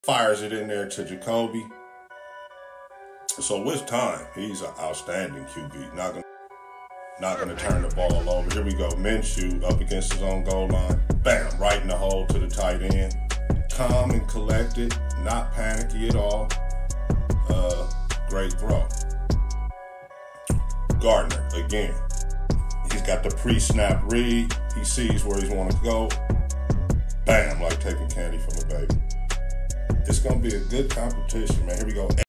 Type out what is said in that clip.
Fires it in there to Jacoby. So with time, he's an outstanding QB. Not gonna turn the ball over. Here we go. Minshew up against his own goal line. Bam, right in the hole to the tight end. Calm and collected, not panicky at all. Great throw. Gardner, again. He's got the pre-snap read. He sees where he's wanting to go. Bam, like taking candy from a baby. It's going to be a good competition, man. Here we go.